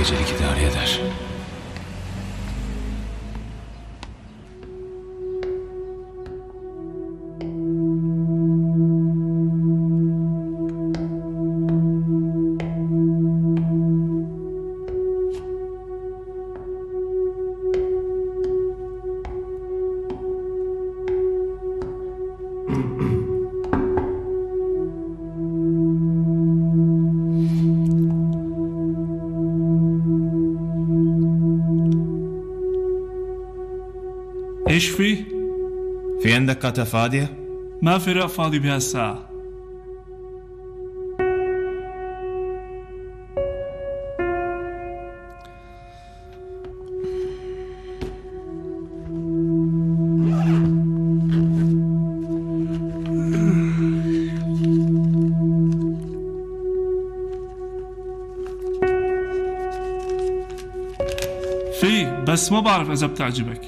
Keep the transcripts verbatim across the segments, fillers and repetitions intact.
gecelik idare eder. ايش فيه؟ في عندك قطة فاضية؟ ما في رق فاضي بهالساعة. في بس ما بعرف إذا بتعجبك.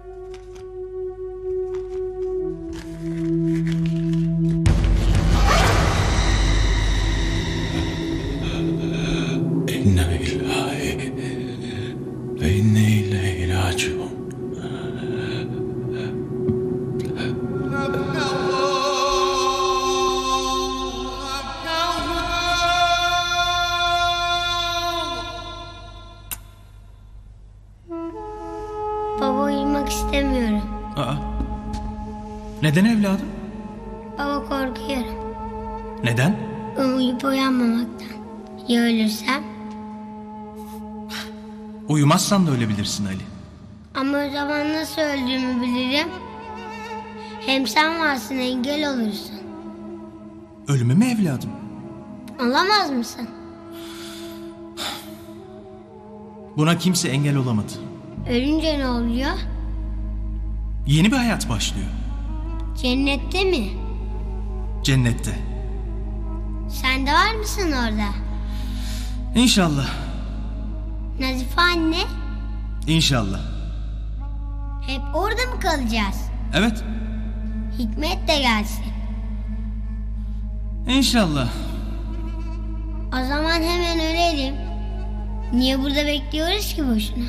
Baba uyumak istemiyorum. Aa, neden evladım? Baba korkuyorum. Neden? Uyuyup uyanmamaktan. Ya ölürsem? Uyumazsan da ölebilirsin Ali. Ama o zaman nasıl öldüğümü bilirim. Hem sen varsın, engel olursun. Ölümü mü evladım? Olamaz mısın? Buna kimse engel olamadı. Ölünce ne oluyor? Yeni bir hayat başlıyor. Cennette mi? Cennette. Sen de var mısın orada? İnşallah. Nazife anne? İnşallah. Hep orada mı kalacağız? Evet. Hikmet de gelsin. İnşallah. O zaman hemen ölelim. Niye burada bekliyoruz ki boşuna?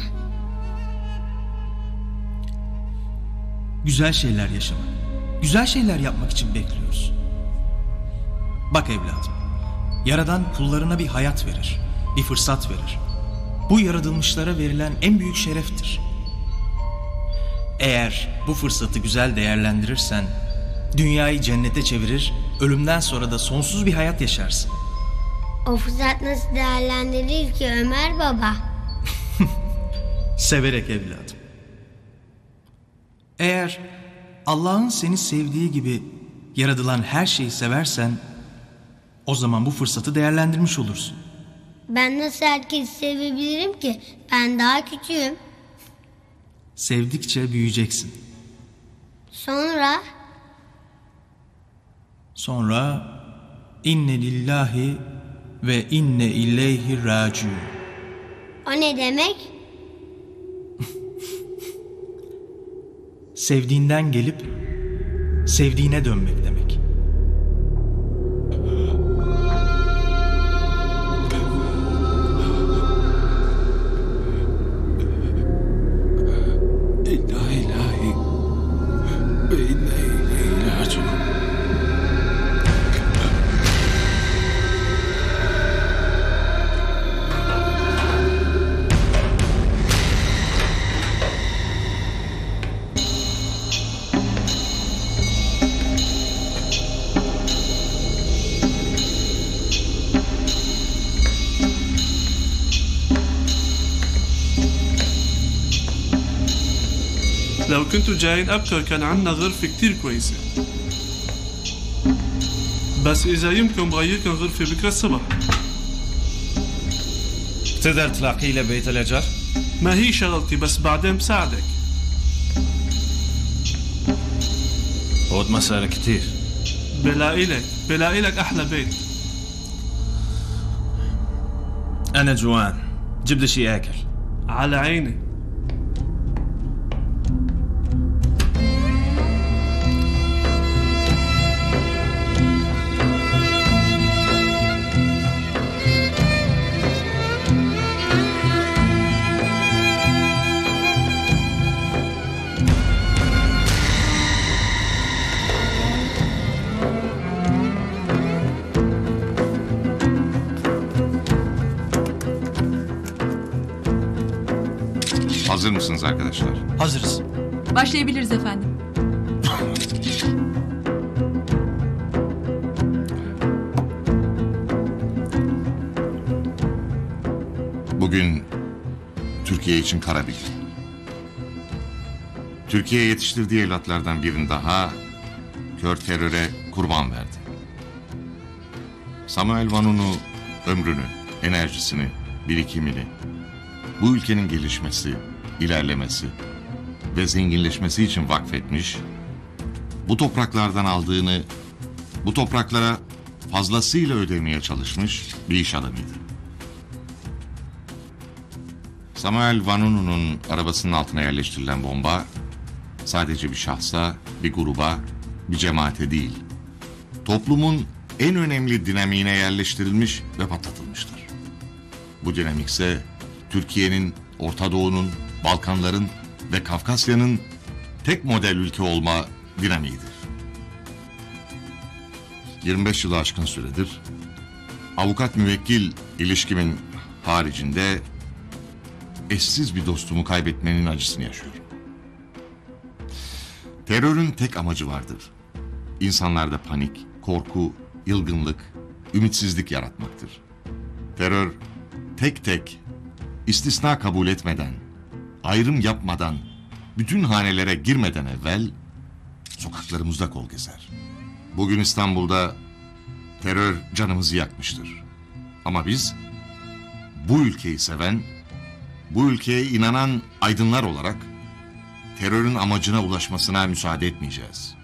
Güzel şeyler yaşamak, güzel şeyler yapmak için bekliyoruz. Bak evladım, Yaradan kullarına bir hayat verir, bir fırsat verir. Bu yaratılmışlara verilen en büyük şereftir. Eğer bu fırsatı güzel değerlendirirsen, dünyayı cennete çevirir, ölümden sonra da sonsuz bir hayat yaşarsın. O fırsat nasıl değerlendirilir ki Ömer baba? Severek evladım. Eğer Allah'ın seni sevdiği gibi yaratılan her şeyi seversen, o zaman bu fırsatı değerlendirmiş olursun. Ben nasıl herkesi sevebilirim ki? Ben daha küçüğüm. Sevdikçe büyüyeceksin. Sonra? Sonra inne lillahi ve inne ileyhi raciun. O ne demek? Sevdiğinden gelip sevdiğine dönmek demek. لو كنتوا جايين أبكر كان عنا غرفة كتير كويسة. بس إذا يمكن بغيركن غرفة بكرة الصبح. بتقدر تلاقي لي بيت الأجر؟ ما هي شغلتي بس بعدين بساعدك. هود مسألة كتير. بلاقي لك بلاقي لك أحلى بيت. أنا جوعان، جيب لي شي آكل. على عيني. mısınız arkadaşlar? Hazırız. Başlayabiliriz efendim. Bugün Türkiye için kara bir gün. Türkiye yetiştirdiği evlatlardan birini daha kör teröre kurban verdi. Samuel Vanunu ömrünü, enerjisini, birikimini bu ülkenin gelişmesi, ilerlemesi ve zenginleşmesi için vakfetmiş, bu topraklardan aldığını bu topraklara fazlasıyla ödemeye çalışmış bir iş adamıydı. Samuel Vanunu'nun arabasının altına yerleştirilen bomba sadece bir şahsa, bir gruba, bir cemaate değil, toplumun en önemli dinamiğine yerleştirilmiş ve patlatılmıştır. Bu dinamik ise Türkiye'nin, Orta Doğu'nun, Balkanların ve Kafkasya'nın tek model ülke olma dinamiğidir. yirmi beş yılı aşkın süredir avukat müvekkil ilişkimin haricinde eşsiz bir dostumu kaybetmenin acısını yaşıyorum. Terörün tek amacı vardır. İnsanlarda panik, korku, yılgınlık, ümitsizlik yaratmaktır. Terör tek tek, istisna kabul etmeden, ayrım yapmadan, bütün hanelere girmeden evvel sokaklarımızda kol gezer. Bugün İstanbul'da terör canımızı yakmıştır. Ama biz bu ülkeyi seven, bu ülkeye inanan aydınlar olarak terörün amacına ulaşmasına müsaade etmeyeceğiz.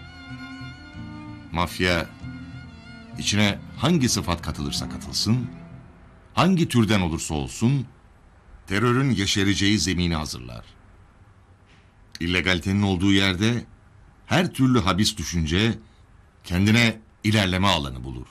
Mafya içine hangi sıfat katılırsa katılsın, hangi türden olursa olsun terörün yeşereceği zemini hazırlar. İllegalitenin olduğu yerde her türlü habis düşünce kendine ilerleme alanı bulur.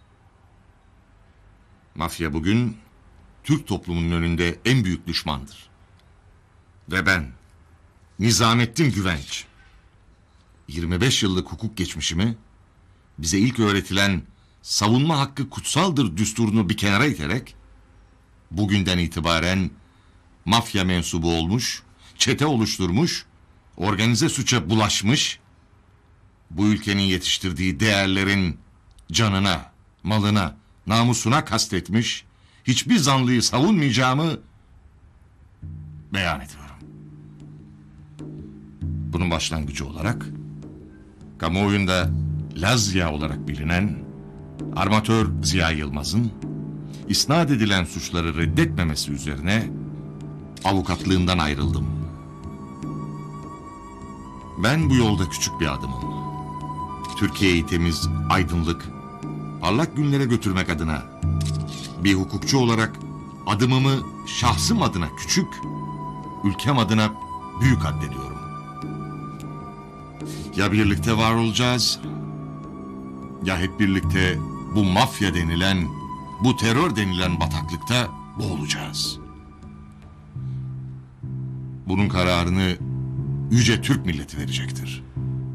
Mafya bugün Türk toplumunun önünde en büyük düşmandır. Ve ben, Nizamettin Güvenç, yirmi beş yıllık hukuk geçmişimi, bize ilk öğretilen savunma hakkı kutsaldır düsturunu bir kenara iterek, bugünden itibaren mafya mensubu olmuş, çete oluşturmuş, organize suça bulaşmış, bu ülkenin yetiştirdiği değerlerin canına, malına, namusuna kastetmiş, hiçbir zanlıyı savunmayacağımı beyan ediyorum. Bunun başlangıcı olarak kamuoyunda Lazya olarak bilinen armatör Ziya Yılmaz'ın isnat edilen suçları reddetmemesi üzerine avukatlığından ayrıldım. Ben bu yolda küçük bir adımım. Türkiye'yi temiz, aydınlık, parlak günlere götürmek adına bir hukukçu olarak adımımı şahsım adına küçük, ülkem adına büyük addediyorum. Ya birlikte var olacağız, ya hep birlikte bu mafya denilen, bu terör denilen bataklıkta boğulacağız. Bunun kararını yüce Türk milleti verecektir.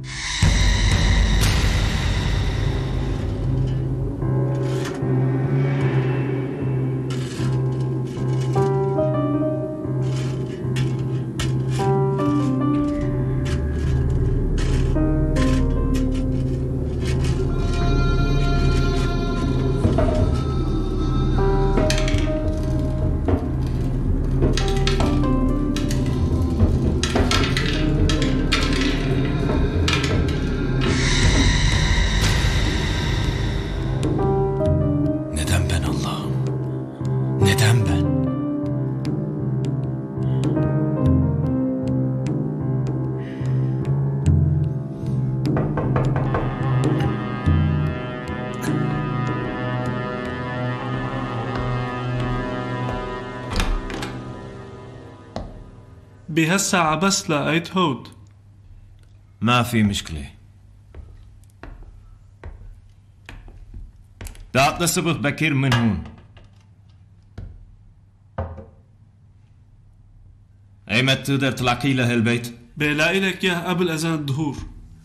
بهالساعة بس لقيت هود. ما في مشكلة. دعت الصبح بكير من هون. ايمت تقدر تلاقي له البيت؟ بلاقي لك اياه قبل اذان الظهور.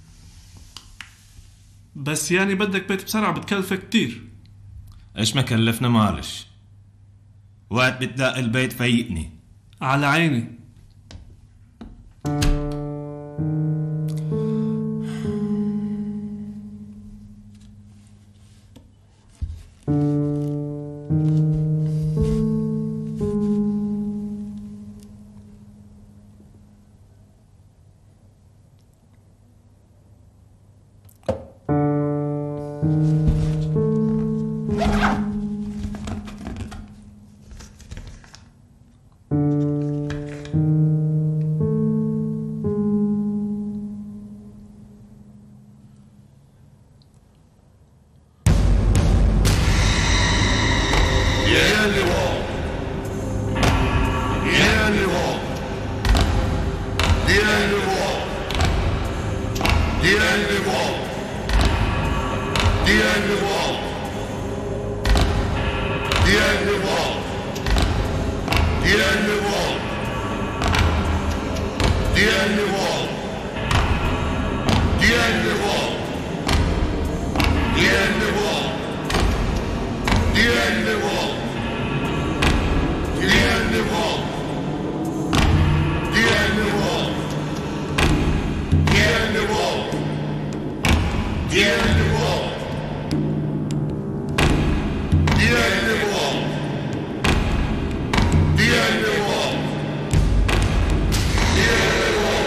بس يعني بدك بيت بسرعة بتكلفك كتير. ايش ما كلفنا معلش. وقت بتلاقي البيت فيقني. على عيني. Diğerli vol. Diğerli vol. Diğerli vol. Diğerli vol. Diğerli vol. Diğerli vol. Diğerli vol. Diğerli vol. Diğerli vol. Diğerli vol. Diğerli vol. Diğerli vol. Diğerli vol. Diğerli vol. Diğerli vol. Diğerli vol.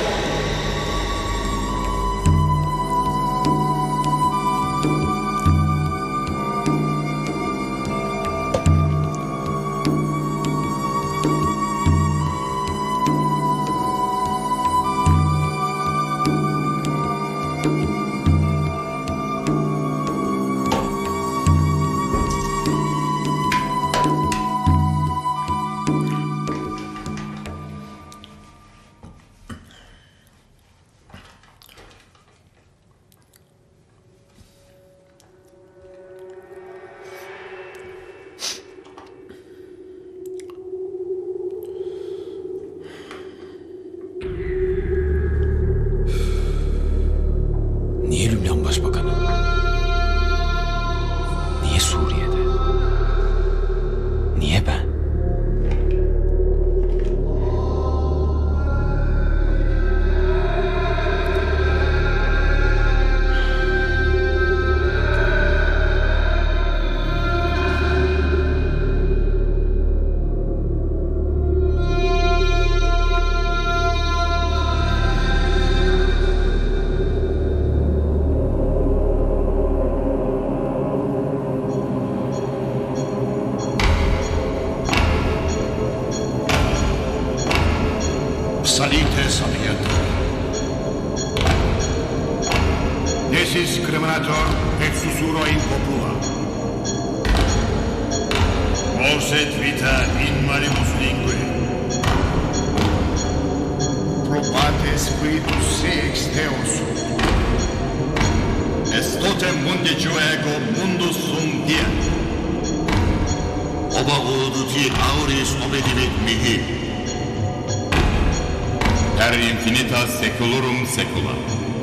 Niye Lübnan Başbakanı? Niye Suriye'de? Niye ben? Salite sapiente. Nesis criminator et susuro in popula. Moset vita in marimus lingue. Probate spiritus se exteos. Est totem mundi ego mundus sum dia. Oba uduti auris obedivit mihi. Per infinitas seculorum secula.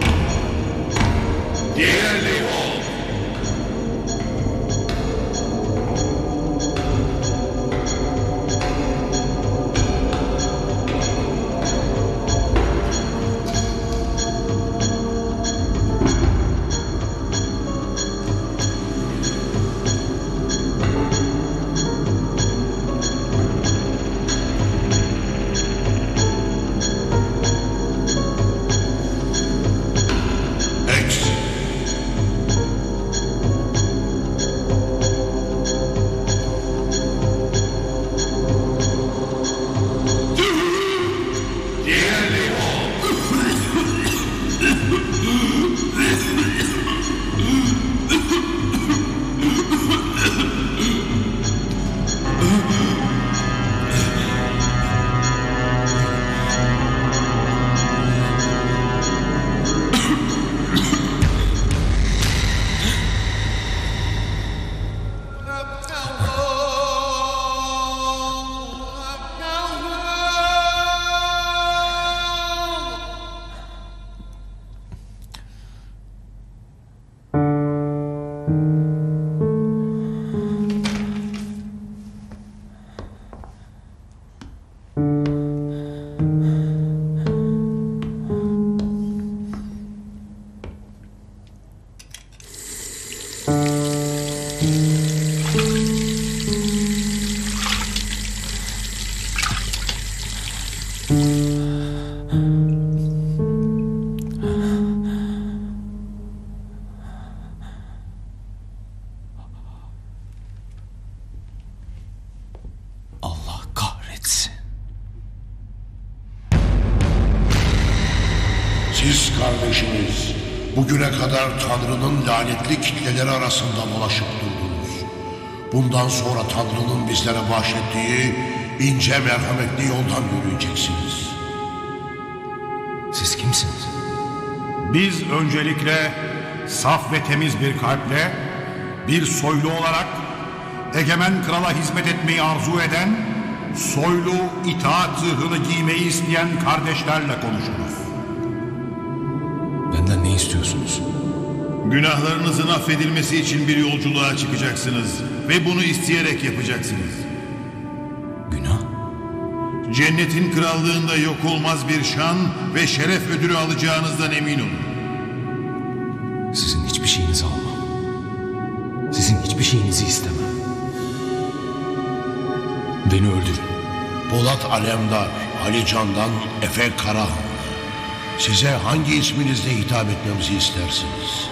Dearly all. Siz kardeşimiz, bugüne kadar Tanrı'nın lanetli kitleleri arasında dolaşıp durdunuz. Bundan sonra Tanrı'nın bizlere bahşettiği ince merhametli yoldan yürüyeceksiniz. Siz kimsiniz? Biz öncelikle saf ve temiz bir kalple, bir soylu olarak egemen krala hizmet etmeyi arzu eden, soylu itaat zırhını giymeyi isteyen kardeşlerle konuşuruz. Benden ne istiyorsunuz? Günahlarınızın affedilmesi için bir yolculuğa çıkacaksınız ve bunu isteyerek yapacaksınız. Günah? Cennetin krallığında yok olmaz bir şan ve şeref ödülü alacağınızdan emin olun. Sizin hiçbir şeyinizi almam. Sizin hiçbir şeyinizi istemem. Beni öldürün. Polat Alemdar, Ali Candan, Efe Karahan. Size hangi isminizle hitap etmemizi istersiniz?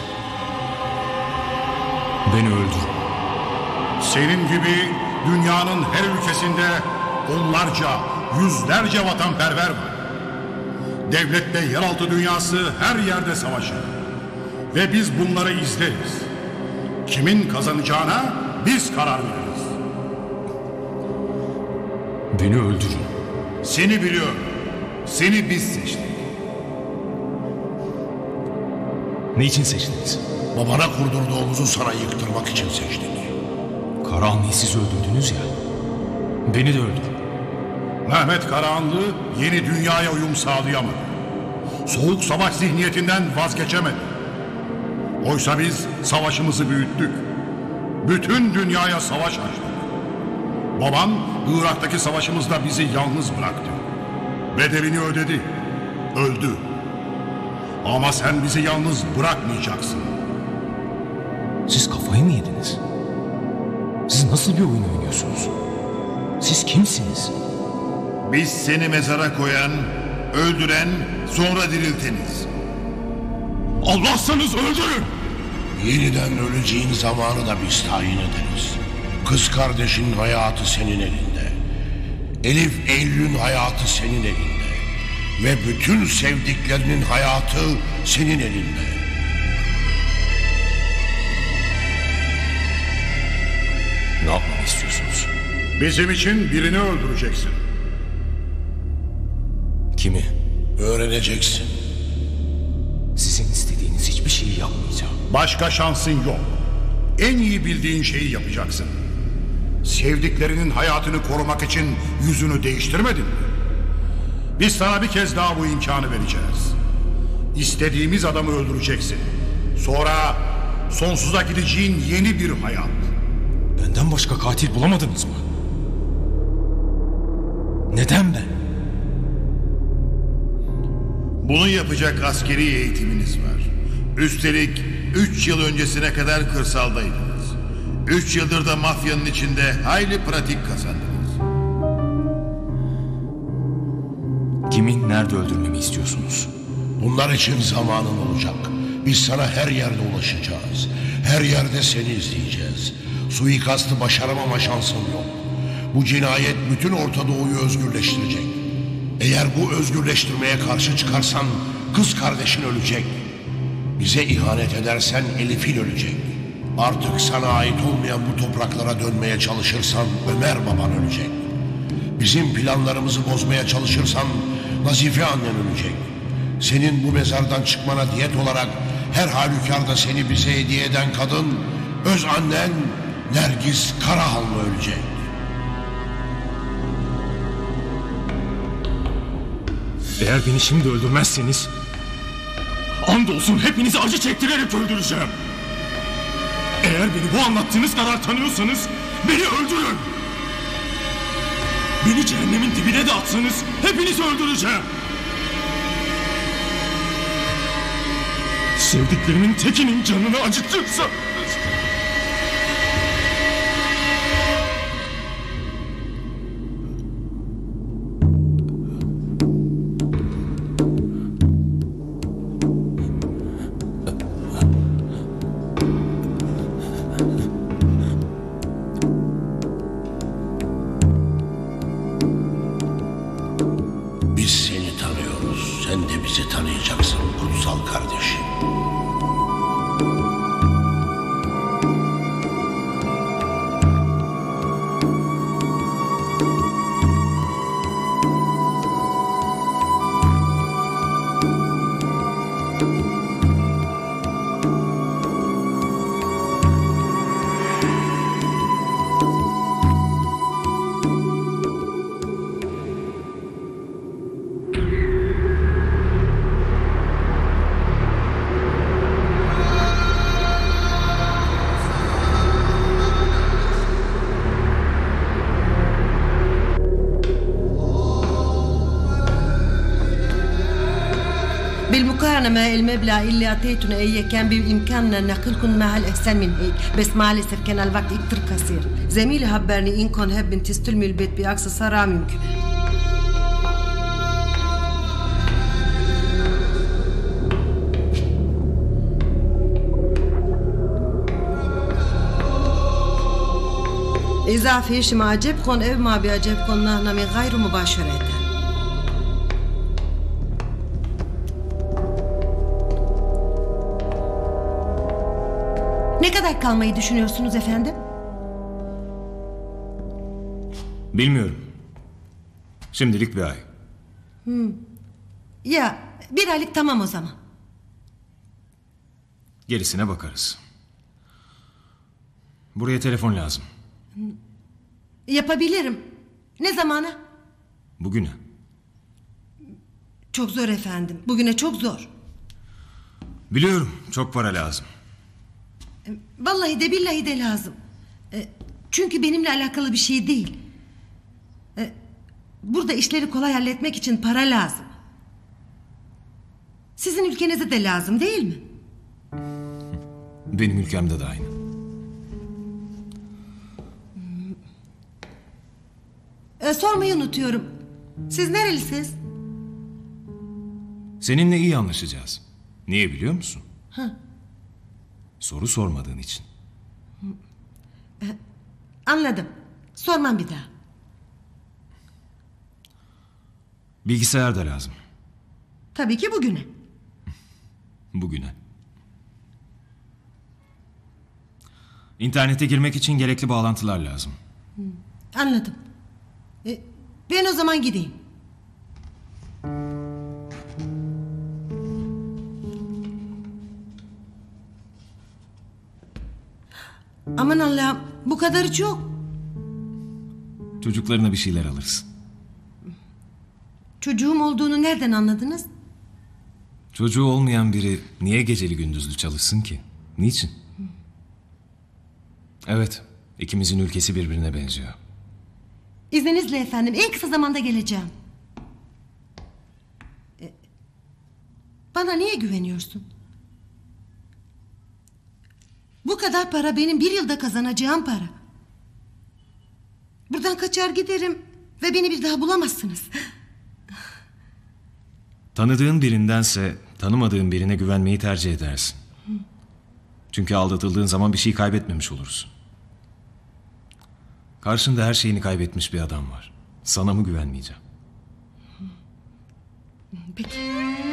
Beni öldürün. Senin gibi dünyanın her ülkesinde onlarca, yüzlerce vatanperver var. Devlette yeraltı dünyası her yerde savaşır. Ve biz bunları izleriz. Kimin kazanacağına biz karar veririz. Beni öldürün. Seni biliyorum. Seni biz seçtik. Ne için seçtiniz? Babana kurdurduğumuzu sana yıktırmak için seçtik. Karahanlı'yı siz öldürdünüz ya. Beni de öldürün. Mehmet Karahanlı yeni dünyaya uyum sağlayamadı. Soğuk savaş zihniyetinden vazgeçemedi. Oysa biz savaşımızı büyüttük. Bütün dünyaya savaş açtık. Baban Irak'taki savaşımızda bizi yalnız bıraktı. Bedelini ödedi. Öldü. Ama sen bizi yalnız bırakmayacaksın. Siz kafayı mı yediniz? Siz nasıl bir oyun oynuyorsunuz? Siz kimsiniz? Biz seni mezara koyan, öldüren, sonra dirilteniz. Allah'sanız öldürün. Yeniden öleceğin zamanı da biz tayin ederiz. Kız kardeşin hayatı senin elinde. Elif Eylül'ün hayatı senin elinde. Ve bütün sevdiklerinin hayatı senin elinde. Ne yapmamı istiyorsunuz? Bizim için birini öldüreceksin. Kimi? Öğreneceksin. Sizin istediğiniz hiçbir şeyi yapmayacağım. Başka şansın yok. En iyi bildiğin şeyi yapacaksın. Sevdiklerinin hayatını korumak için yüzünü değiştirmedin mi? Biz sana bir kez daha bu imkanı vereceğiz. İstediğimiz adamı öldüreceksin. Sonra sonsuza gideceğin yeni bir hayat. Benden başka katil bulamadınız mı? Neden ben? Bunu yapacak askeri eğitiminiz var. Üstelik üç yıl öncesine kadar kırsaldaydınız. Üç yıldır da mafyanın içinde hayli pratik kazandınız. Kimin nerede öldürmemi istiyorsunuz? Bunlar için zamanın olacak. Biz sana her yerde ulaşacağız. Her yerde seni izleyeceğiz. Suikastı başaramama şansın yok. Bu cinayet bütün Orta Doğu'yu özgürleştirecek. Eğer bu özgürleştirmeye karşı çıkarsan kız kardeşin ölecek. Bize ihanet edersen Elif'in ölecek. Artık sana ait olmayan bu topraklara dönmeye çalışırsan Ömer baban ölecek. Bizim planlarımızı bozmaya çalışırsan Nazife annen ölecek. Senin bu mezardan çıkmana diyet olarak her halükarda seni bize hediye eden kadın öz annen Nergis Karahanlı ölecek. Eğer beni şimdi öldürmezseniz andolsun hepinizi acı çektirerek öldüreceğim. Eğer beni bu anlattığınız kadar tanıyorsanız beni öldürün. Beni cehennemin dibine de atsanız hepinizi öldüreceğim. Sevdiklerimin tekinin canını acıtırsanız. Biz seni tanıyoruz. Sen de bizi tanıyacaksın kutsal kardeşim. بالمقارنة مع المبلغ اللي أعطيتنا إياه كان بإمكاننا نقلكم مع الإحسان من هيك بس معلش كان الوقت كتير قصير زميلي خبرني إنكم هبن تستلموا البيت بأقصى سرعة ممكنة إذا في شيء ما عجبكم أو ما بيعجبكم نحن غير مباشرة. Ne kadar kalmayı düşünüyorsunuz efendim? Bilmiyorum. Şimdilik bir ay. Hmm. Ya bir aylık tamam o zaman. Gerisine bakarız. Buraya telefon lazım. Yapabilirim. Ne zamana? Bugüne. Çok zor efendim. Bugüne çok zor. Biliyorum, çok para lazım. Vallahi de billahi de lazım. Çünkü benimle alakalı bir şey değil. Burada işleri kolay halletmek için para lazım. Sizin ülkenize de lazım değil mi? Benim ülkemde de aynı. Ee, sormayı unutuyorum. Siz nerelisiniz? Seninle iyi anlaşacağız. Niye biliyor musun? Ha. Soru sormadığın için. Ee, anladım. Sormam bir daha. Bilgisayar da lazım. Tabii ki bugüne. Bugüne. İnternete girmek için gerekli bağlantılar lazım. Anladım. Ee, ben o zaman gideyim. Aman Allah'ım, bu kadarı çok. Çocuklarına bir şeyler alırsın. Çocuğum olduğunu nereden anladınız? Çocuğu olmayan biri niye geceli gündüzlü çalışsın ki? Niçin? Evet, ikimizin ülkesi birbirine benziyor. İzninizle efendim, en kısa zamanda geleceğim. Ee, bana niye güveniyorsun? Bu kadar para benim bir yılda kazanacağım para. Buradan kaçar giderim ve beni bir daha bulamazsınız. Tanıdığın birindense tanımadığın birine güvenmeyi tercih edersin. Çünkü aldatıldığın zaman bir şey kaybetmemiş olursun. Karşında her şeyini kaybetmiş bir adam var. Sana mı güvenmeyeceğim? Peki.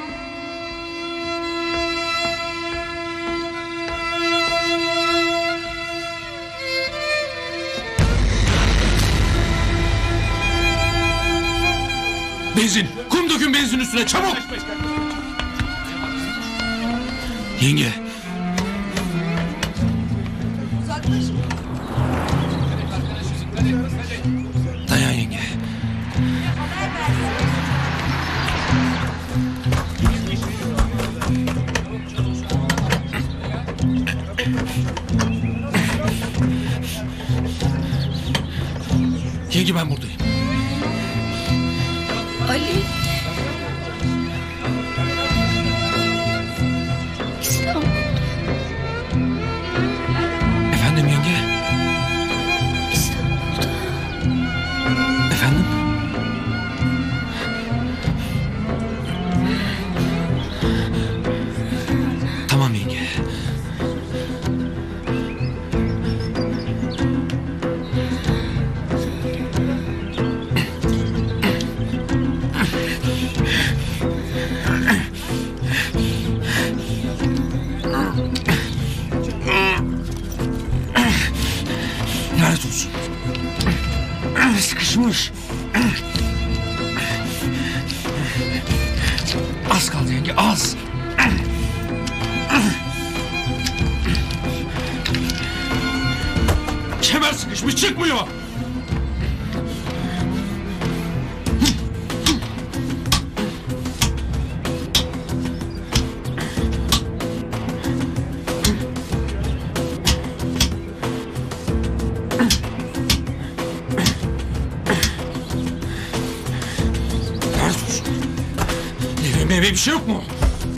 Benzin! Kum dökün benzin üstüne çabuk! Yenge! Dayan yenge. Yenge ben buradayım. Ali. İstanbul. Efendim yenge? İstanbul'da. Efendim? Tamam yenge. Lanet olsun. Sıkışmış. Az kaldı yenge, az. Kemer sıkışmış, çıkmıyor. Eve bir şey yok mu?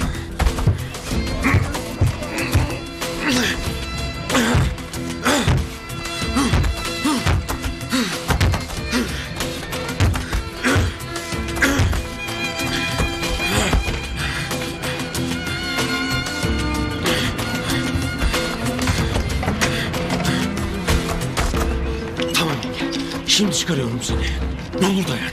Şimdi çıkarıyorum seni. Ne olur dayan.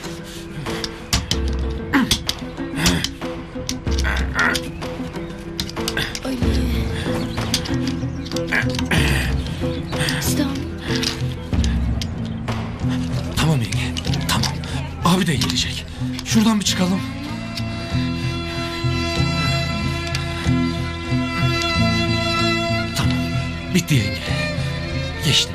Tamam yenge. Tamam. Abi de gelecek. Şuradan bir çıkalım. Tamam. Bitti yenge. Geçti.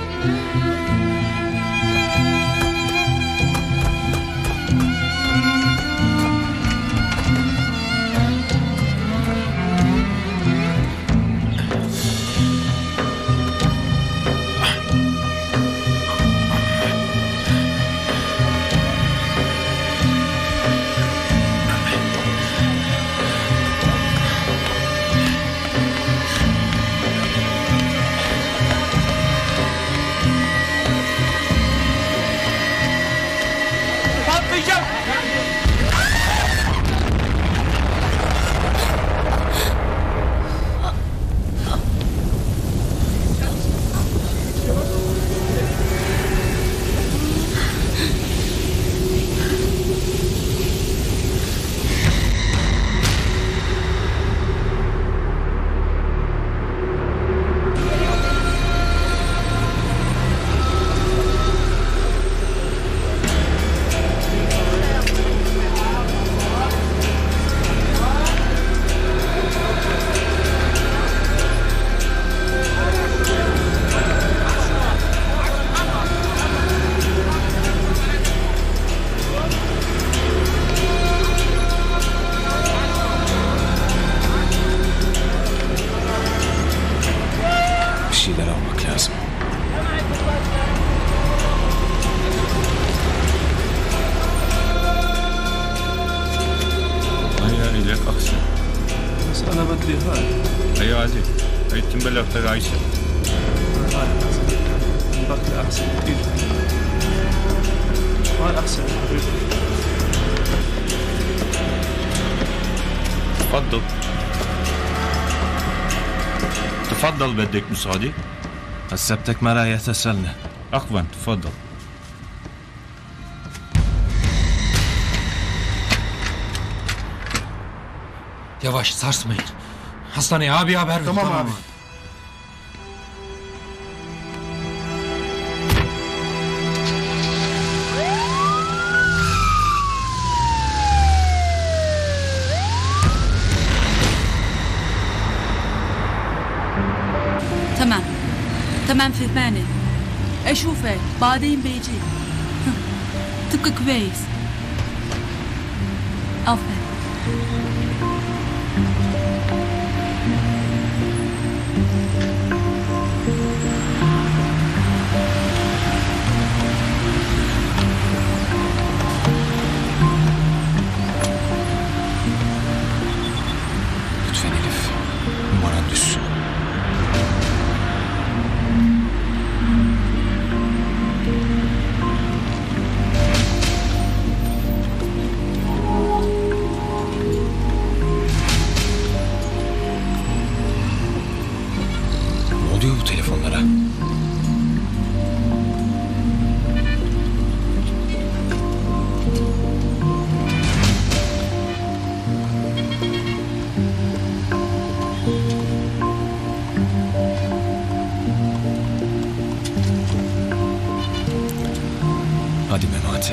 أنا بدي هاي أيوة عادي هاي تنبلغ طريقة عيسى هاي بقي أحسن كتير هاي أحسن حبيبي تفضل تفضل بدك مساعدة هسه بدك مرايا تسألنا عفوا تفضل Yavaş, sarsmayın. Hastaneye abi haber ver. Tamam, tamam abi. تمام تمام فهمانة أشوفك بعدين بيجي تبقى كويس أفهم Lütfen Elif, numaran düşsün. Ne oluyor bu telefonlara? Hadi Memati.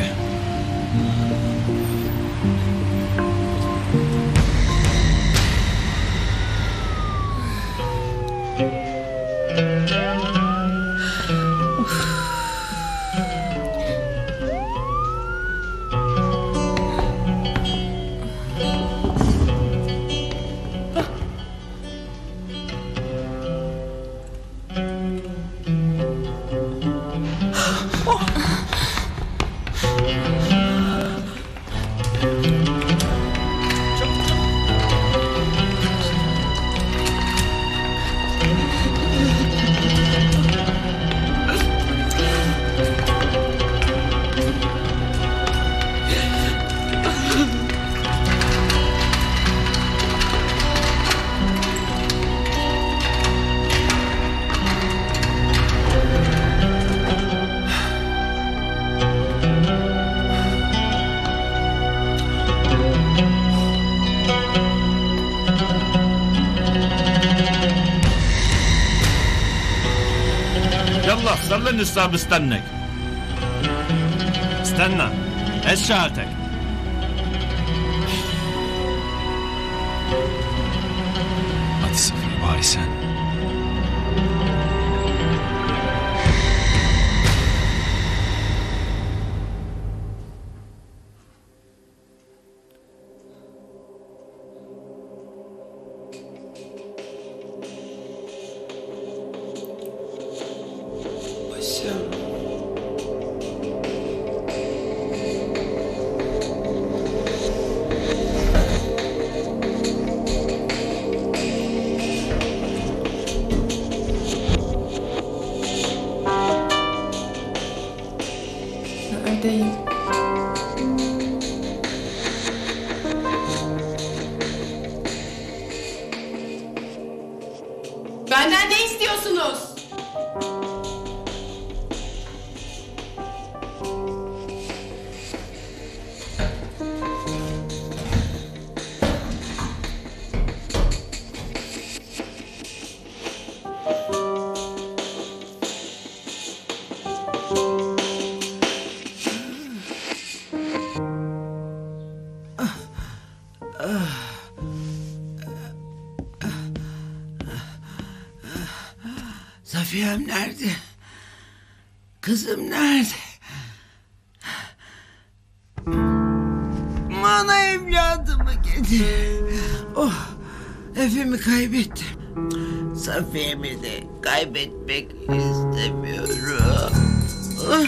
يلا صار لسه بستنك. استنى ايش شغلتك؟ Hadi Safiye bari sen. Neredeyim? Benden ne istiyorsunuz? Safiyem nerede? Kızım nerede? Bana evladımı getir. Oh, Efe'mi kaybettim. Safiye'mi de kaybetmek istemiyorum. Oh.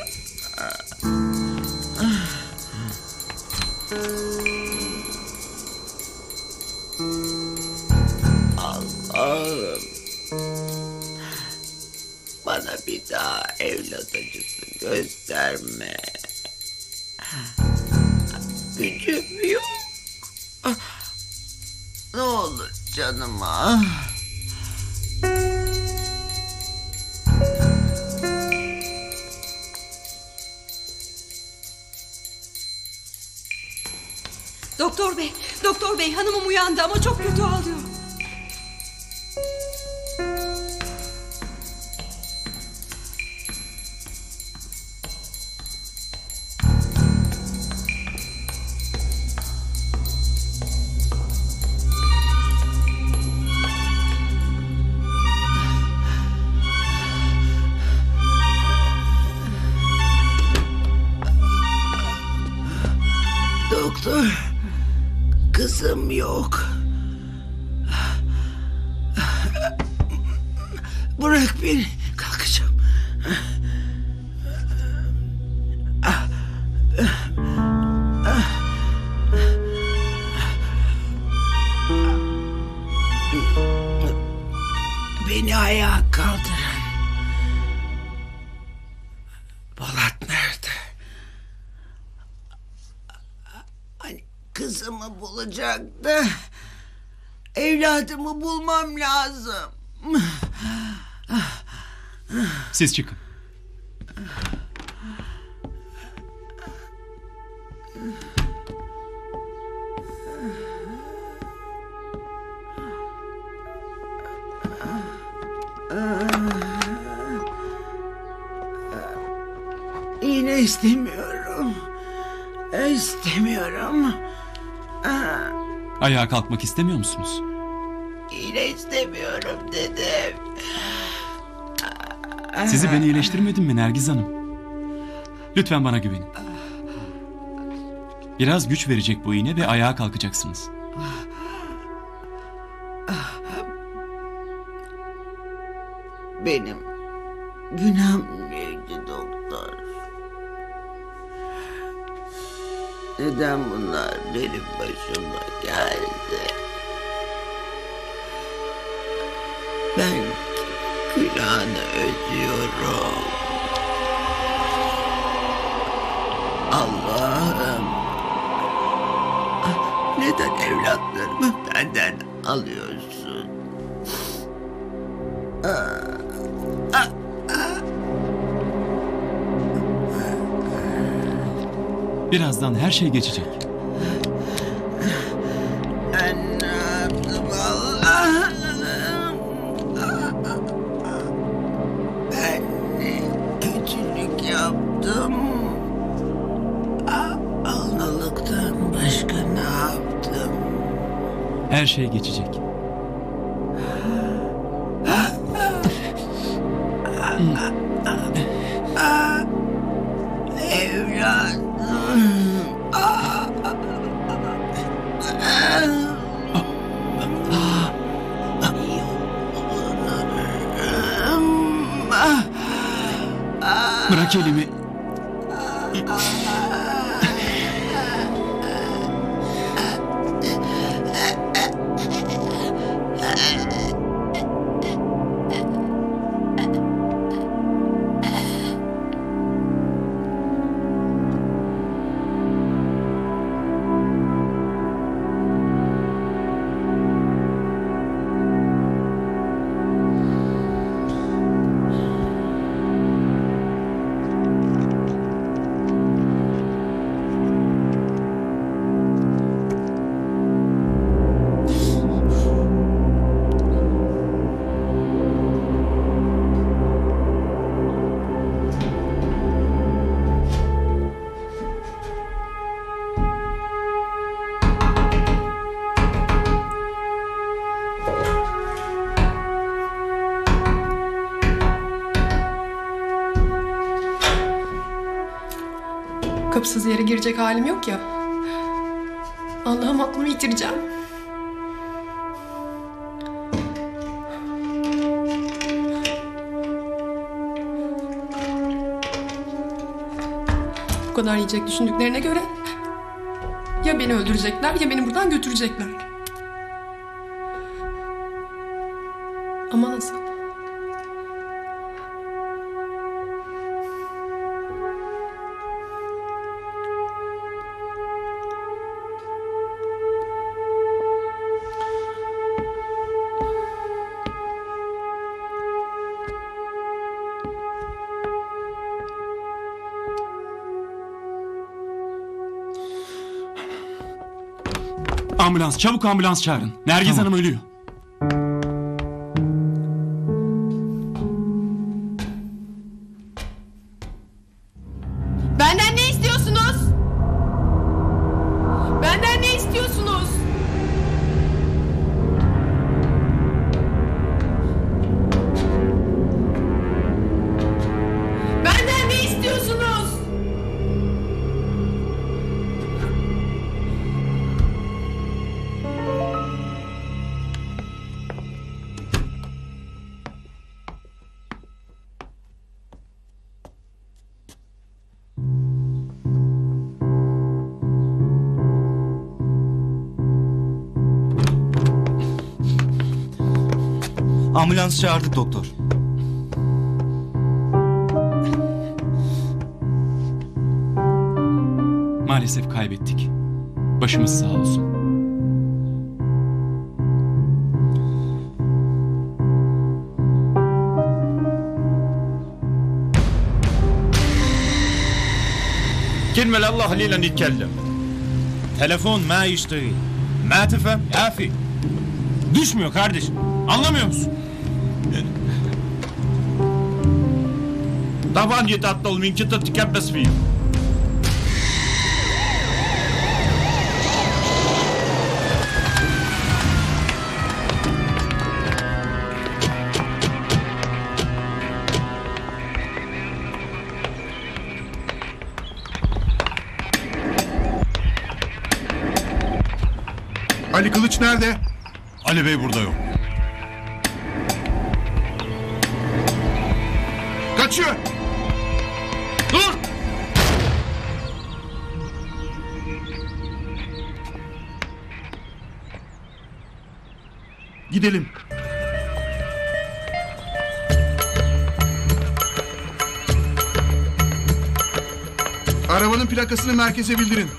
Allah'ım, bana bir daha evlat acısı gösterme. Gücüm yok. Ne olur canıma. Doktor bey, doktor bey hanımım uyandı ama çok kötü ağlıyor. Doktor, kızım yok. Bırak beni, kalkacağım. Beni ayağa kaldırın. Polat nerede? Hani kızımı bulacaktı. Evladımı bulmam lazım. Siz çıkın. Yine istemiyorum. İstemiyorum. Ayağa kalkmak istemiyor musunuz? Yine istemiyorum dedim. Sizi ben iyileştirmedim mi Nergiz Hanım? Lütfen bana güvenin. Biraz güç verecek bu iğne ve ayağa kalkacaksınız. Benim günahım neydi doktor? Neden bunlar benim başıma geldi? Ben günahını ödüyorum. Allah'ım, neden evlatlarımı benden alıyorsun? Birazdan her şey geçecek. Ben ne yaptım Allah'ım? Ben Her şey geçecek. Bırak elimi. Kapısız yere girecek halim yok ya. Allah'ım aklımı yitireceğim. Bu kadar yiyecek düşündüklerine göre ya beni öldürecekler ya beni buradan götürecekler. Ama nasıl? Ambulans, çabuk ambulans çağırın. Nergiz Tamam. Hanım ölüyor. Benden ne istiyorsunuz? Benden ne istiyorsunuz? Benden ne istiyorsunuz? Ambulans çağırdık doktor. Maalesef kaybettik. Başımız sağ olsun. كلمة لله خلينا نتكلم. Telefon ما يشتغل. ما تفهم يا أخي. Düşmüyor kardeşim. Anlamıyor musun? طبعا يتعطل من كنت تتكبس فيه. Ali Kılıç nerede? Ali Bey burada yok. Kaçıyor! Dur! Gidelim. Arabanın plakasını merkeze bildirin.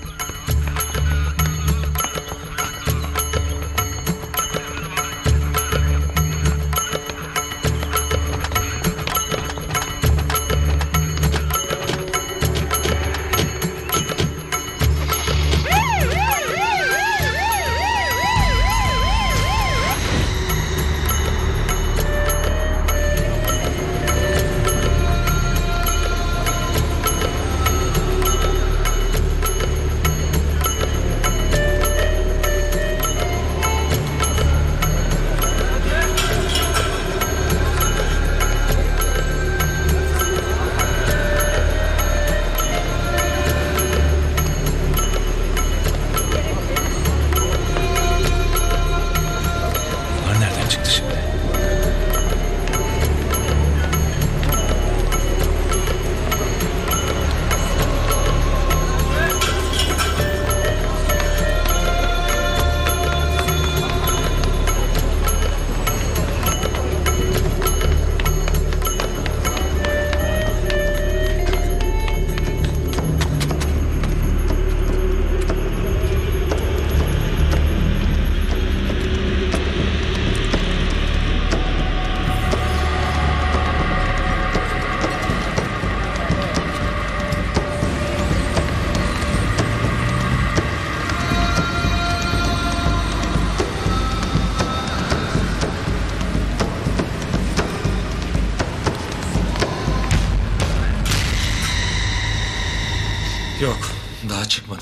çıkmadı.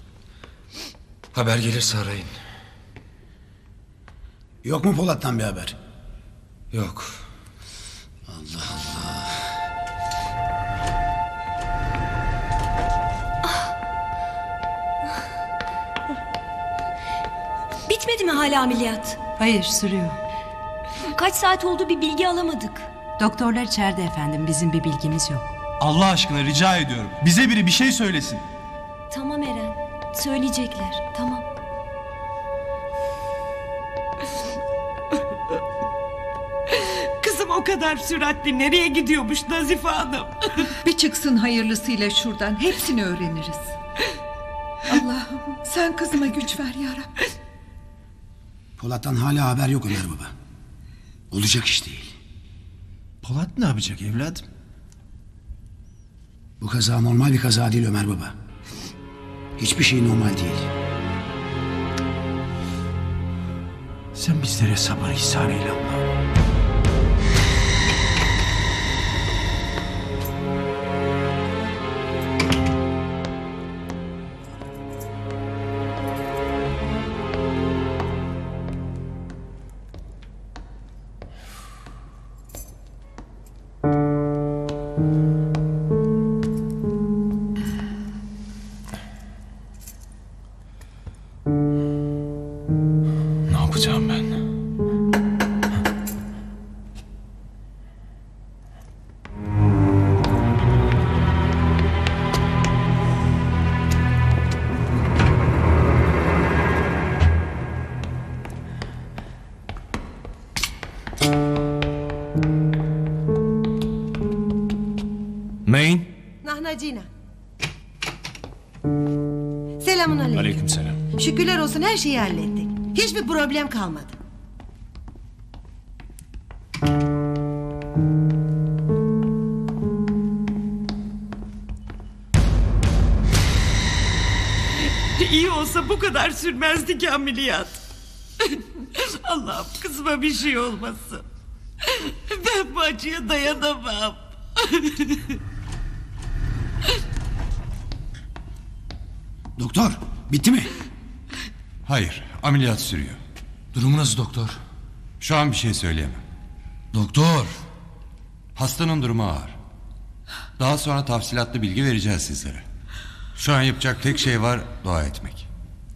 Haber gelirse arayın. Yok mu Polat'tan bir haber? Yok. Allah Allah. Bitmedi mi hala ameliyat? Hayır, sürüyor. Kaç saat oldu, bir bilgi alamadık. Doktorlar içeride efendim, bizim bir bilgimiz yok. Allah aşkına rica ediyorum. Bize biri bir şey söylesin. Tamam Eren, söyleyecekler, tamam. Kızım o kadar süratli nereye gidiyormuş Nazife Hanım? Bir çıksın hayırlısıyla şuradan, hepsini öğreniriz. Allah'ım sen kızıma güç ver ya Rabbi. Polat'tan hala haber yok Ömer Baba. Olacak iş değil. Polat ne yapacak evladım? Bu kaza normal bir kaza değil Ömer Baba. Hiçbir şey normal değil. Sen bizlere sabır ihsan eyle Allah'ım. Ne yapacağım ben? Main. Nahnacina. Selamun aleyküm. Aleykümselam. Şükürler olsun her şeyi hallettik. Hiçbir problem kalmadı. İyi olsa bu kadar sürmezdi ki ameliyat. Allah'ım kızıma bir şey olmasın. Ben bu acıya dayanamam. Doktor, bitti mi? Hayır, ameliyat sürüyor. Durumu nasıl doktor? Şu an bir şey söyleyemem. Doktor! Hastanın durumu ağır. Daha sonra tafsilatlı bilgi vereceğiz sizlere. Şu an yapacak tek şey var, dua etmek.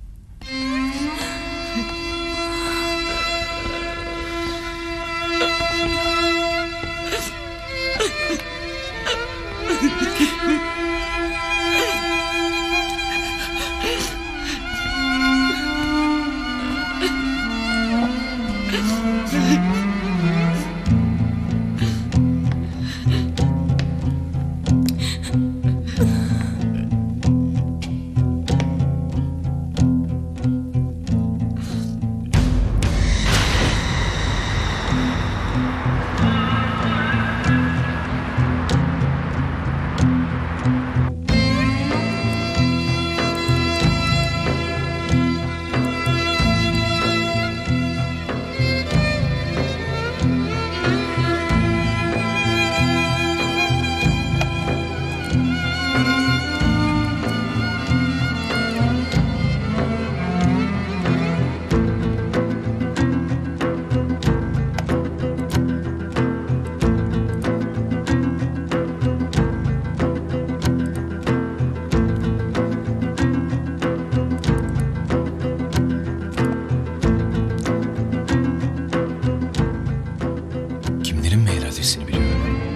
Kimlerin meyradesini biliyorum.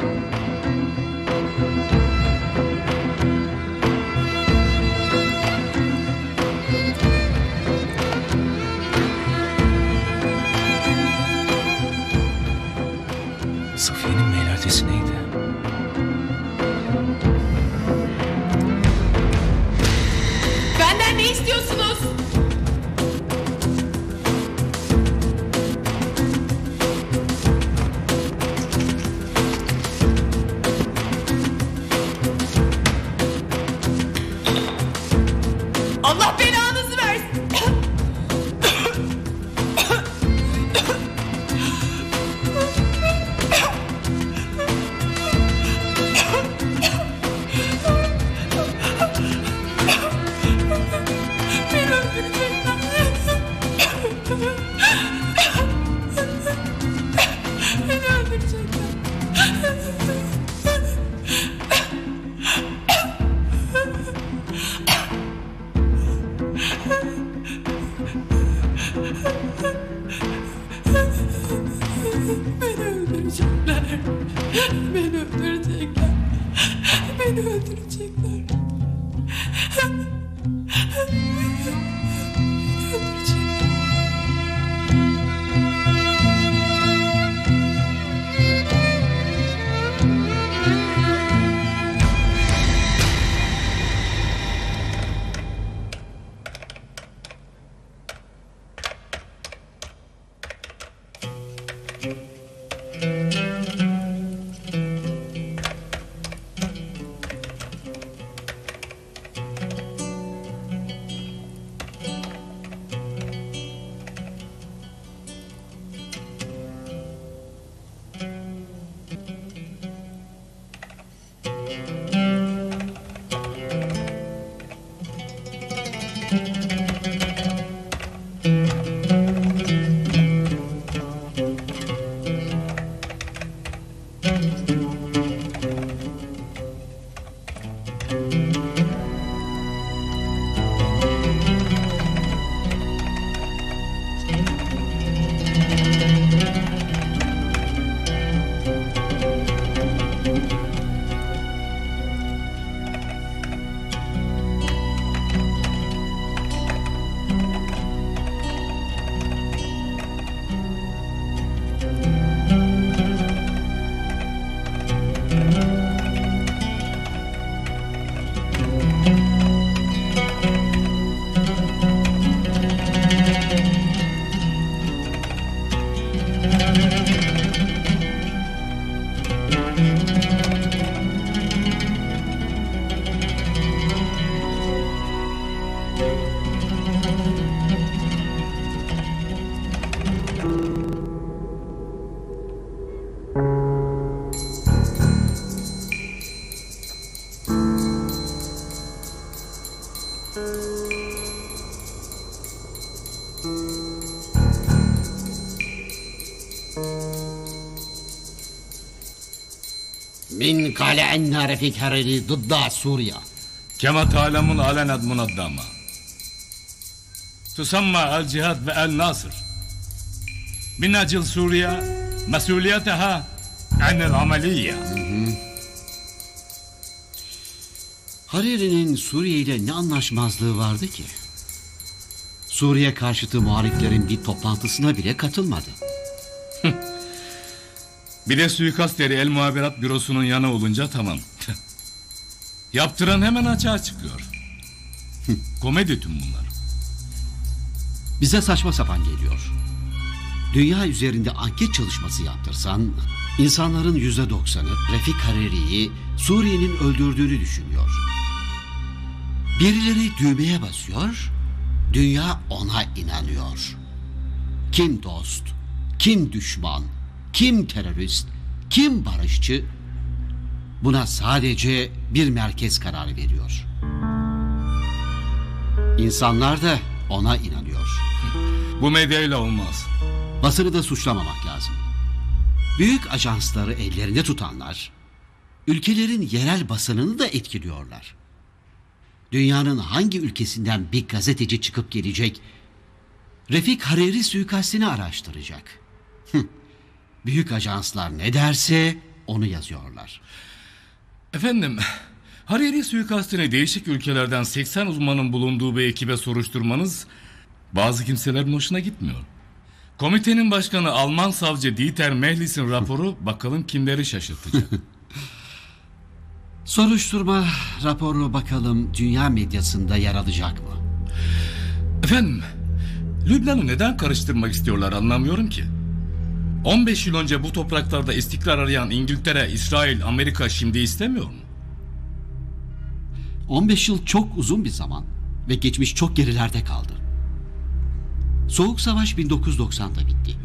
Safiye'nin meyradesi neydi? Benden ne istiyorsunuz? Allah belanızı versin. من قال عنا رفيق هريري ضد سوريا كما تعلمون أعلنت منظمة تسمى الجهاد والناصر من أجل سوريا مسؤوليتها عن العملية. Hariri'nin Suriye ile ne anlaşmazlığı vardı ki? Suriye karşıtı muhaliflerin bir toplantısına bile katılmadı. Bir de suikastleri El Muhaberat Bürosu'nun yanı olunca tamam. Yaptıran hemen açığa çıkıyor. Komedi tüm bunlar. Bize saçma sapan geliyor. Dünya üzerinde anket çalışması yaptırsan, insanların yüzde doksanı Refik Hariri'yi Suriye'nin öldürdüğünü düşünüyor. Birileri düğmeye basıyor, dünya ona inanıyor. Kim dost, kim düşman, kim terörist, kim barışçı, buna sadece bir merkez kararı veriyor. İnsanlar da ona inanıyor. Bu medyayla olmaz. Basını da suçlamamak lazım. Büyük ajansları ellerinde tutanlar, ülkelerin yerel basınını da etkiliyorlar. Dünyanın hangi ülkesinden bir gazeteci çıkıp gelecek, Refik Hariri suikastini araştıracak. Büyük ajanslar ne derse onu yazıyorlar. Efendim, Hariri suikastini değişik ülkelerden seksen uzmanın bulunduğu bir ekibe soruşturmanız bazı kimselerin hoşuna gitmiyor. Komitenin başkanı Alman savcı Dieter Mehlis'in raporu bakalım kimleri şaşırtacak. Soruşturma raporu bakalım dünya medyasında yer alacak mı? Efendim, Lübnan'ı neden karıştırmak istiyorlar anlamıyorum ki. on beş yıl önce bu topraklarda istikrar arayan İngiltere, İsrail, Amerika şimdi istemiyor mu? on beş yıl çok uzun bir zaman ve geçmiş çok gerilerde kaldı. Soğuk Savaş bin dokuz yüz doksanda bitti.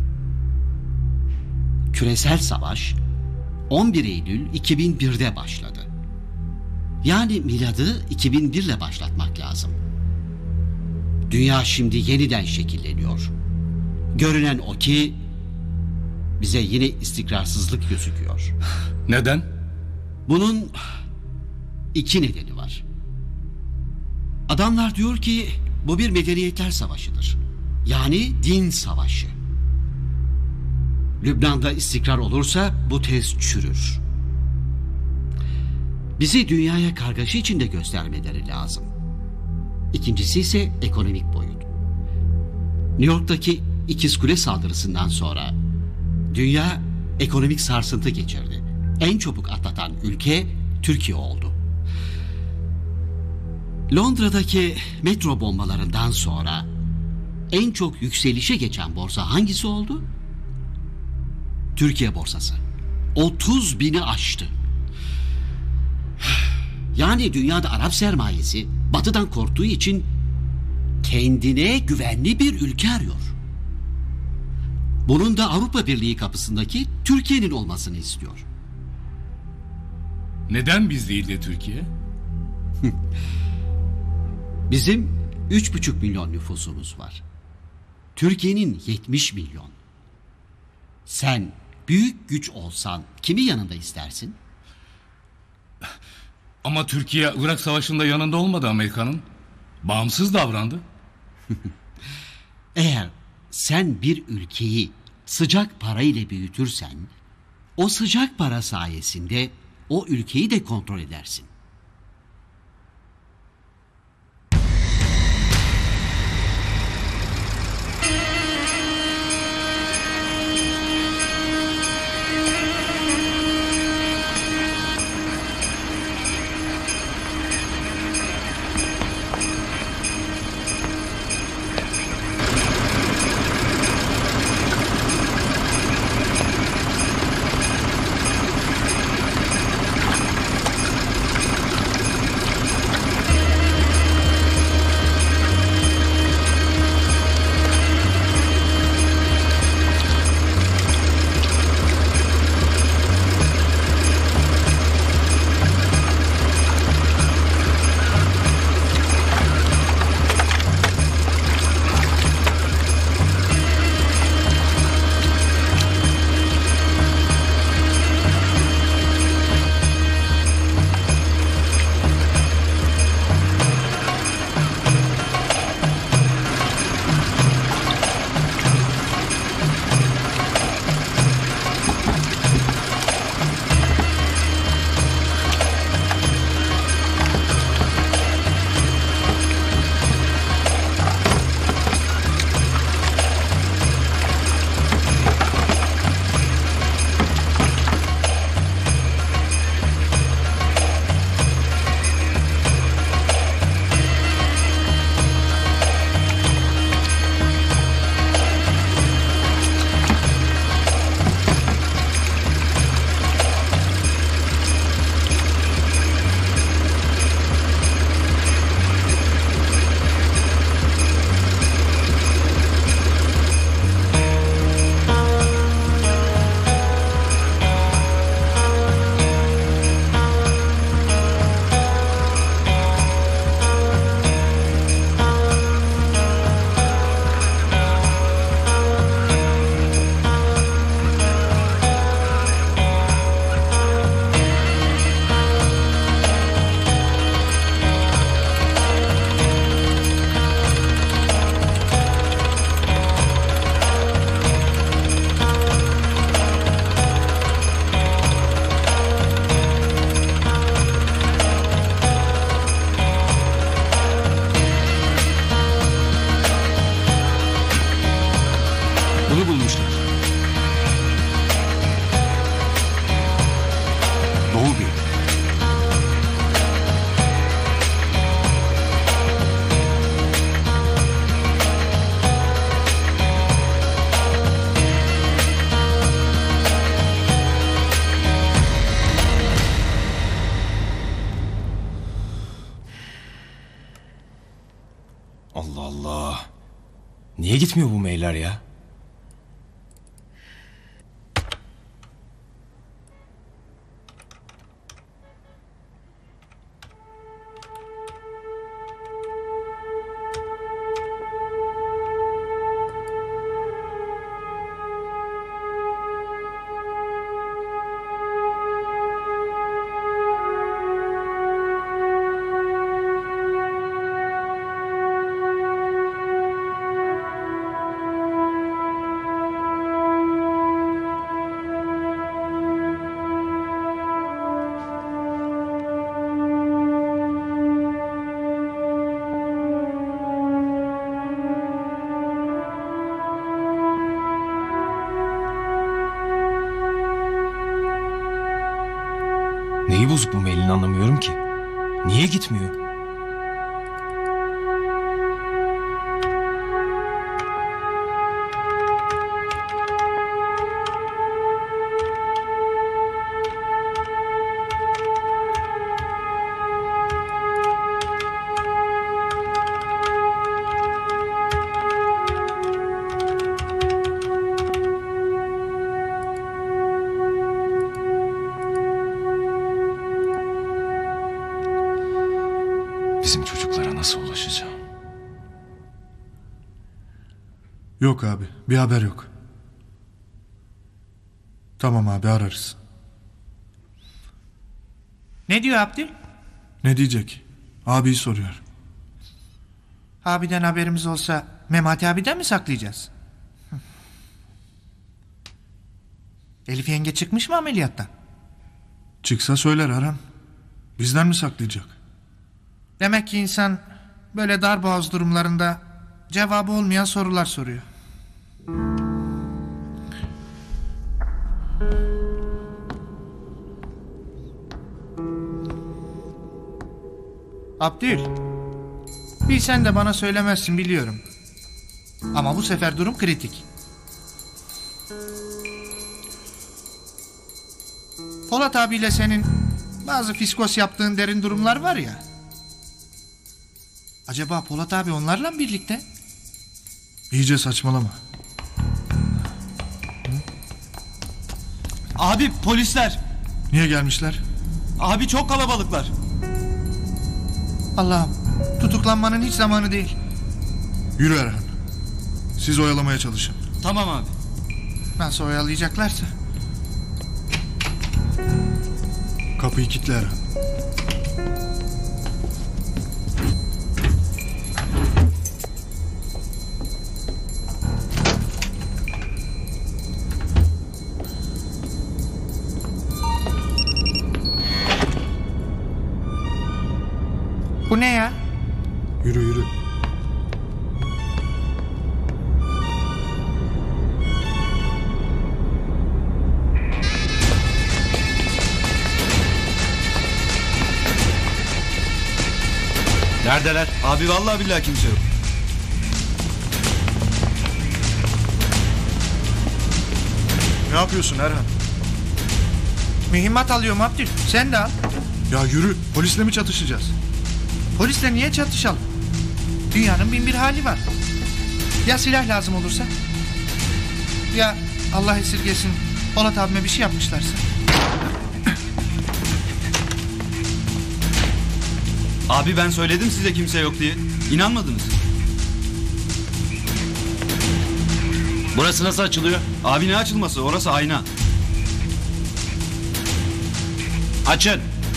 Küresel Savaş on bir Eylül iki bin birde başladı. Yani miladı iki bin bir ile başlatmak lazım. Dünya şimdi yeniden şekilleniyor. Görünen o ki bize yine istikrarsızlık gözüküyor. Neden? Bunun iki nedeni var. Adamlar diyor ki bu bir medeniyetler savaşıdır. Yani din savaşı. Lübnan'da istikrar olursa bu tez çürür. Bizi dünyaya kargaşa içinde göstermeleri lazım. İkincisi ise ekonomik boyut. New York'taki İkizkule saldırısından sonra dünya ekonomik sarsıntı geçirdi. En çabuk atlatan ülke Türkiye oldu. Londra'daki metro bombalarından sonra en çok yükselişe geçen borsa hangisi oldu? Türkiye borsası otuz bini aştı. Yani dünyada Arap sermayesi batıdan korktuğu için kendine güvenli bir ülke arıyor. Bunun da Avrupa Birliği kapısındaki Türkiye'nin olmasını istiyor. Neden biz değil de Türkiye? Bizim üç buçuk milyon nüfusumuz var. Türkiye'nin yetmiş milyon. Sen büyük güç olsan kimi yanında istersin? Ama Türkiye Irak Savaşı'nda yanında olmadı Amerika'nın. Bağımsız davrandı. Eğer sen bir ülkeyi sıcak para ile büyütürsen, o sıcak para sayesinde o ülkeyi de kontrol edersin. Bunu bulmuşlar. Doğu bir. Allah Allah. Niye gitmiyor bu mailler ya? Neyi bozuk bu mailin anlamıyorum ki. Niye gitmiyor? nasıl ulaşacağım? Yok abi, bir haber yok. Tamam abi, ararız. Ne diyor Abdül? Ne diyecek? Abiyi soruyor. Abiden haberimiz olsa Memati abiden mi saklayacağız? Elif yenge çıkmış mı ameliyattan? Çıksa söyler Aran. Bizden mi saklayacak? Demek ki insan böyle darboğaz durumlarında cevabı olmayan sorular soruyor. Abdül, bilsen de bana söylemezsin biliyorum. Ama bu sefer durum kritik. Polat abiyle senin bazı fiskos yaptığın derin durumlar var ya. Acaba Polat abi onlarla mı birlikte? İyice saçmalama. Abi polisler. Niye gelmişler? Abi çok kalabalıklar. Allah'ım, tutuklanmanın hiç zamanı değil. Yürü Erhan. Siz oyalamaya çalışın. Tamam abi. Nasıl oyalayacaklarsa. Kapıyı kilitle Erhan. Bu ne ya? Yürü yürü. Neredeler? Abi vallahi billahi kimse yok. Ne yapıyorsun Erhan? Mühimmat alıyorum Abdül. Sen de al. Ya yürü. Polisle mi çatışacağız? Polisle niye çatışalım? Dünyanın bin bir hali var. Ya silah lazım olursa? Ya Allah esirgesin Polat abime bir şey yapmışlarsa? Abi ben söyledim size kimse yok diye. İnanmadınız. Burası nasıl açılıyor? Abi ne açılması? Orası ayna. Açın.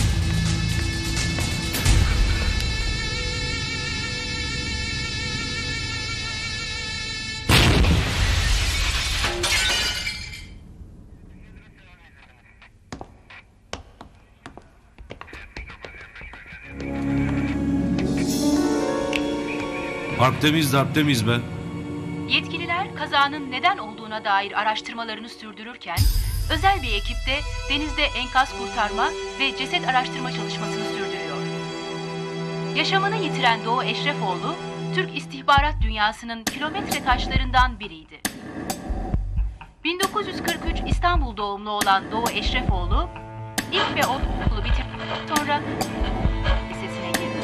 Park temiz, darp temiz be. Yetkililer kazanın neden olduğuna dair araştırmalarını sürdürürken özel bir ekip de denizde enkaz kurtarma ve ceset araştırma çalışmasını sürdürüyor. Yaşamını yitiren Doğu Eşrefoğlu, Türk istihbarat dünyasının kilometre taşlarından biriydi. bin dokuz yüz kırk üç İstanbul doğumlu olan Doğu Eşrefoğlu, ilk ve ortaokulu bitirdikten sonra lisesine girdi.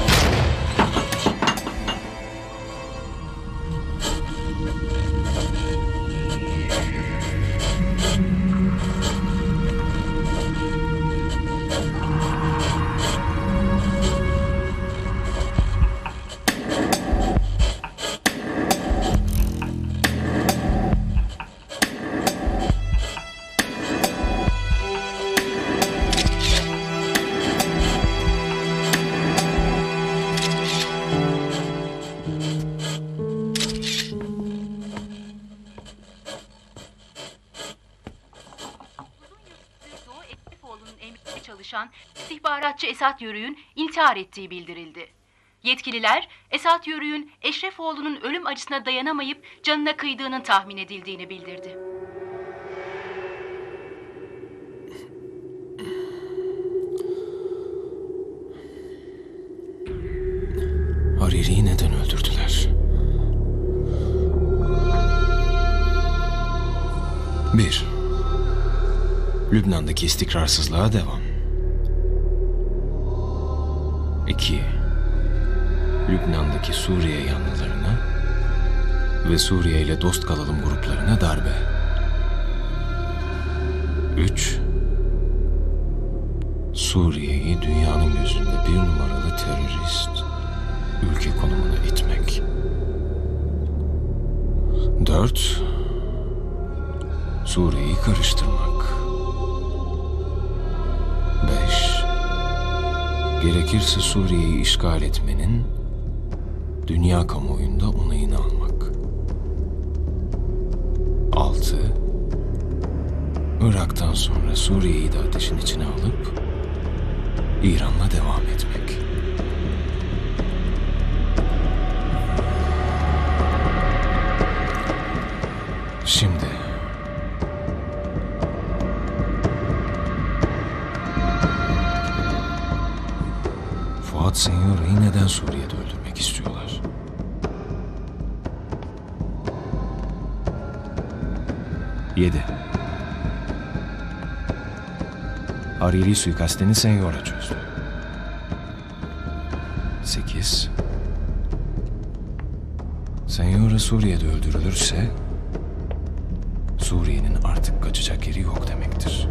Çalışan istihbaratçı Esat Yörük'ün intihar ettiği bildirildi. Yetkililer Esat Yörük'ün Eşrefoğlu'nun ölüm acısına dayanamayıp canına kıydığının tahmin edildiğini bildirdi. Hariri'yi neden öldürdüler? Bir, Lübnan'daki istikrarsızlığa devam. İki, Lübnan'daki Suriye yanlılarına ve Suriye ile dost kalalım gruplarına darbe. Üç, Suriye'yi dünyanın gözünde bir numaralı terörist ülke konumuna itmek. Dört, Suriye'yi karıştırmak. Beş, gerekirse Suriye'yi işgal etmenin dünya kamuoyunda onayını almak. Altı, Irak'tan sonra Suriye'yi de ateşin içine alıp İran'la devam etmek. Şimdi Fuat Senyora'yı neden Suriye'de öldürmek istiyorlar? Yedi. Hariri suikastini Senyora çözdü. Sekiz. Senyora Suriye'de öldürülürse Suriye'nin artık kaçacak yeri yok demektir.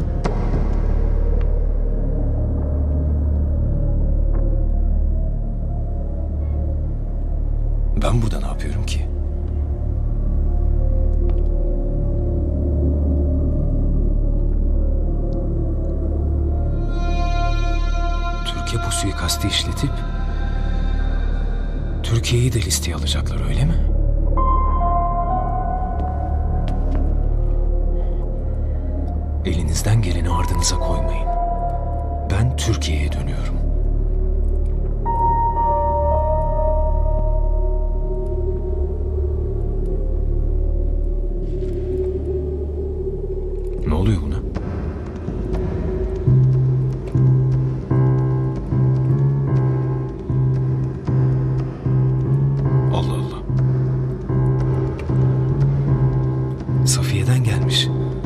Ben burada ne yapıyorum ki? Türkiye bu suikasti işletip Türkiye'yi de listeye alacaklar, öyle mi? Elinizden geleni ardınıza koymayın. Ben Türkiye'ye dönüyorum. Ne oluyor buna? Allah Allah. Safiye'den gelmiş.